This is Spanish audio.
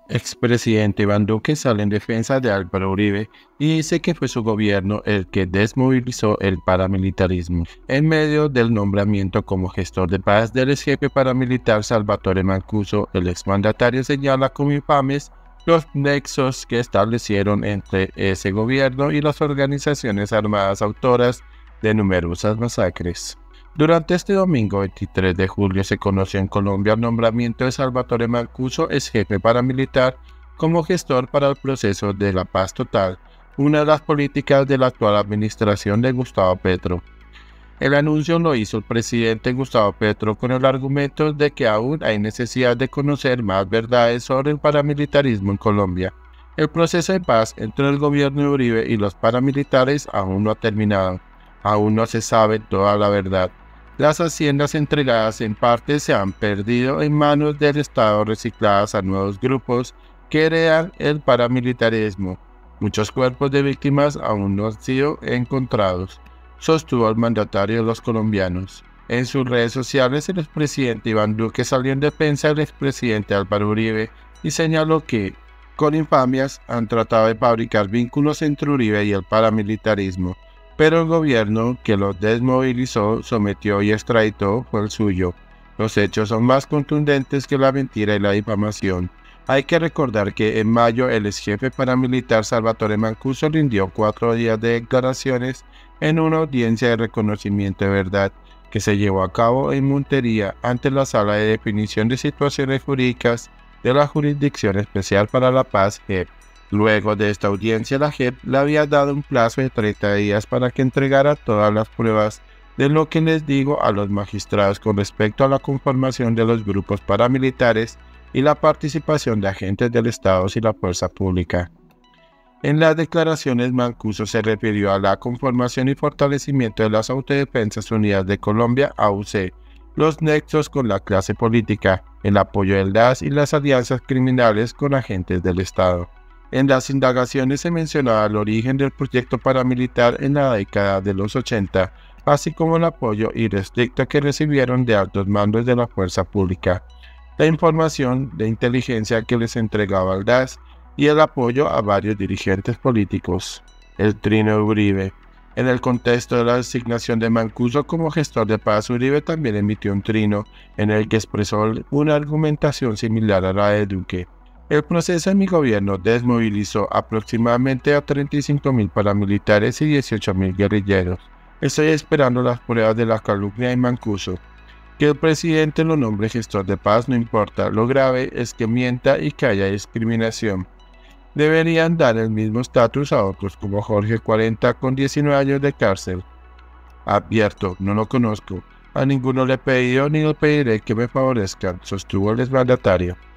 Expresidente Iván Duque sale en defensa de Álvaro Uribe y dice que fue su gobierno el que desmovilizó el paramilitarismo. En medio del nombramiento como gestor de paz del ex jefe paramilitar Salvatore Mancuso, el exmandatario señala como infames los nexos que establecieron entre ese gobierno y las organizaciones armadas autoras de numerosas masacres. Durante este domingo 23 de julio se conoció en Colombia el nombramiento de Salvatore Mancuso, ex jefe paramilitar, como gestor para el proceso de la paz total, una de las políticas de la actual administración de Gustavo Petro. El anuncio lo hizo el presidente Gustavo Petro con el argumento de que aún hay necesidad de conocer más verdades sobre el paramilitarismo en Colombia. El proceso de paz entre el gobierno de Uribe y los paramilitares aún no ha terminado. Aún no se sabe toda la verdad. Las haciendas entregadas en parte se han perdido en manos del Estado, recicladas a nuevos grupos que heredan el paramilitarismo. Muchos cuerpos de víctimas aún no han sido encontrados, sostuvo el mandatario de los colombianos. En sus redes sociales, el expresidente Iván Duque salió en defensa del expresidente Álvaro Uribe y señaló que, con infamias, han tratado de fabricar vínculos entre Uribe y el paramilitarismo. Pero el gobierno que los desmovilizó, sometió y extraditó fue el suyo. Los hechos son más contundentes que la mentira y la difamación. Hay que recordar que en mayo el ex jefe paramilitar Salvatore Mancuso rindió 4 días de declaraciones en una audiencia de reconocimiento de verdad que se llevó a cabo en Montería ante la Sala de Definición de Situaciones Jurídicas de la Jurisdicción Especial para la Paz, JEP. Luego de esta audiencia, la JEP le había dado un plazo de 30 días para que entregara todas las pruebas de lo que les digo a los magistrados con respecto a la conformación de los grupos paramilitares y la participación de agentes del Estado y la fuerza pública. En las declaraciones, Mancuso se refirió a la conformación y fortalecimiento de las Autodefensas Unidas de Colombia, AUC, los nexos con la clase política, el apoyo del DAS y las alianzas criminales con agentes del Estado. En las indagaciones se mencionaba el origen del proyecto paramilitar en la década de los 80, así como el apoyo irrestricto que recibieron de altos mandos de la fuerza pública, la información de inteligencia que les entregaba el DAS y el apoyo a varios dirigentes políticos. El trino de Uribe. En el contexto de la designación de Mancuso como gestor de paz, Uribe también emitió un trino en el que expresó una argumentación similar a la de Duque. El proceso de mi gobierno desmovilizó aproximadamente a 35.000 paramilitares y 18.000 guerrilleros. Estoy esperando las pruebas de la calumnia de Mancuso. Que el presidente lo nombre gestor de paz no importa, lo grave es que mienta y que haya discriminación. Deberían dar el mismo estatus a otros como Jorge 40 con 19 años de cárcel. Advierto, no lo conozco. A ninguno le he pedido ni le pediré que me favorezcan, sostuvo el exmandatario.